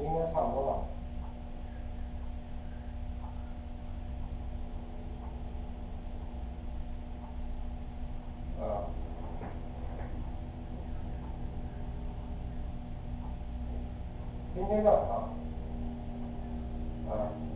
应该差不多了。啊，今天干啥？啊。